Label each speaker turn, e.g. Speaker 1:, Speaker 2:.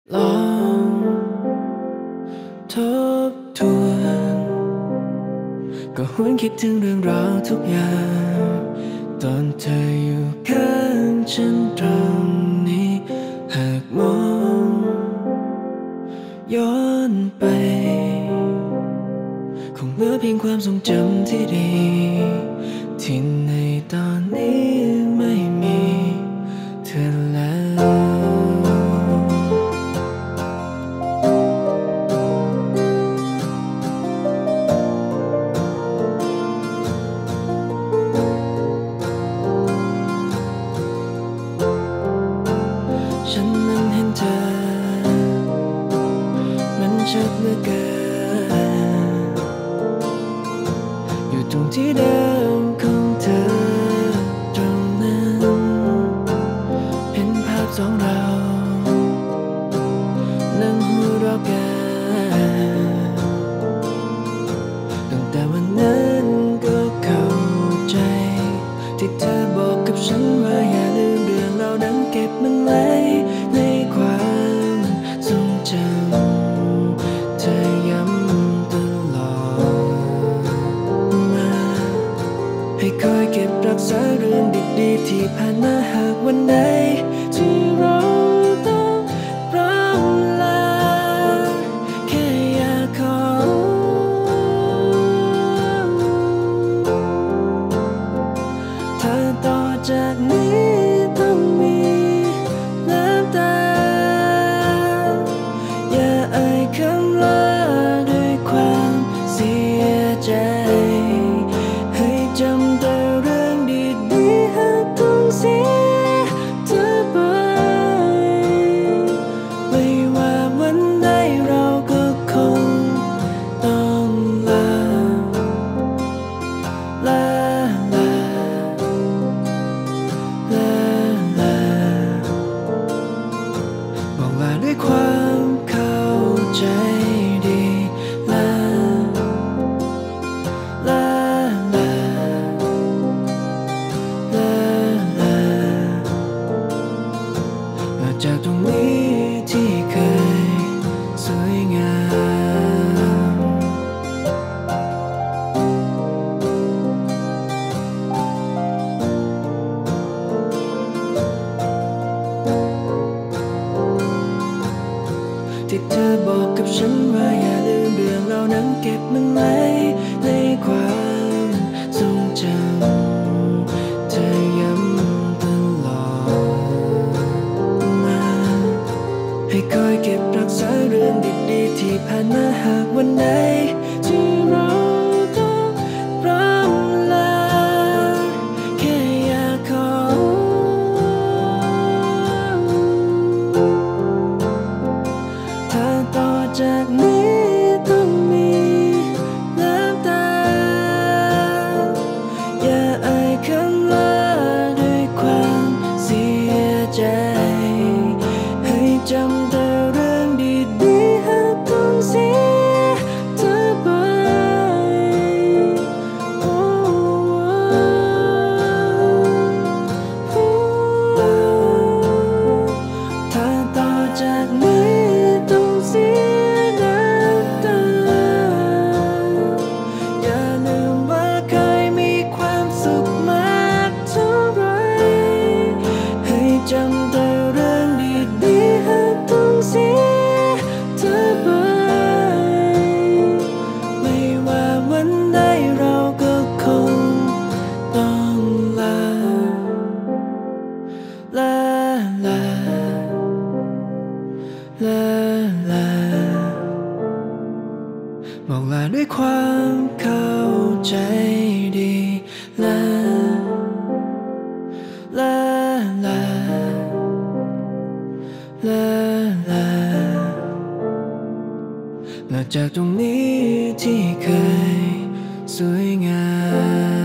Speaker 1: ลองทบทวนก็หวนคิดถึงเรื่องราวทุกอย่างตอนเธออยู่ข้างฉันตรงนี้หากมองย้อนไปคงเหลือเพียงความทรงจำที่ดีที่ในตอนนี้ไม่มีเธอแล้วฉันนั้นเห็นเธอมันชัดเหลือเกินอยู่ตรงที่เดิมของเธอตรงนั้นเห็นภาพสองเรานั่งหัวเราะกันตั้งแต่วันนั้นก็เข้าใจที่เธอบอกกับฉันว่าอย่าลืมเรื่องเรานั้นเก็บมันไว้ในความทรงจำเธอย้ำตลอดมาให้คอยเก็บรักษาเรื่องดีๆที่ผ่านมาหากวันใดที่เราต้องร่ำลาแค่อยากขอถ้าต่อจากนี้ต้องมีน้ำตาอย่าเอ่ยคำลาด้วยความเสียใจให้จำแต่เรื่องดีๆหากต้องเสียเธอไปไม่ว่าวันใดเราก็คงต้องลาลาลาลาลาบอกลาด้วยความเข้าใจดีลาลาลาลาลาลาจากตรงนี้ที่เคยสวยงามที่เธอบอกกับฉันว่าอย่าลืมเรื่องเรานั้นเก็บมันไว้ในความทรงจำเธอย้ำตลอดมาให้คอยเก็บรักษาเรื่องดีๆที่ผ่านมาหากวันใดที่เราต้องร่ำลาแค่อยากขอถ้าต่อจากนี้ต้องมีน้ำตาอย่าเอ่ยคำลาด้วยความเสียใจให้จำแต่เรื่องดีๆหากต้องเสียเธอไปโอ้ถ้าต่อจากนี้ต้องเสียน้ำตาอย่าลืมว่าเคยมีความสุขมากเท่าไรให้จำแต่เรื่องดีๆหากต้องเสียเธอไปไม่ว่าวันใดเราก็คงต้องลาลาลาลาลาบอกลาด้วยความเข้าใจดีลาลาลาลาลาลาจากตรงนี้ที่เคยสวยงาม